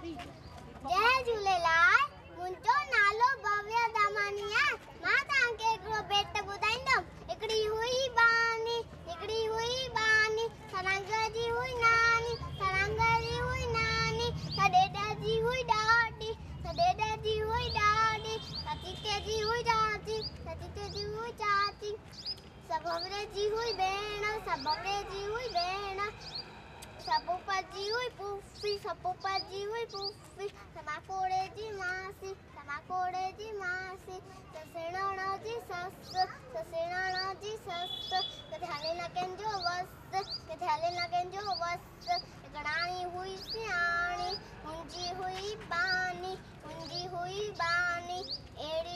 जय झूलेलाल मुंहिंजो नालो भव्या दामानी आहे मां तव्हांखे हिकिड़ो बेट ॿुधाईंदमि हिकिड़ी हुई बानी सरंग जी हुई नानी सॾेॾ जी हुई ॾाॾी सतीते जी हुई चाची सबवरे जी हुई भेण सपूपर जी हुई पुफी समाकोड़े जी मासी ससेणाणा जी सस कथे हले न कंहिंजो वस हिकड़ाणी हुई सियाणी मुंहिंजी हुई बानी अहिड़ी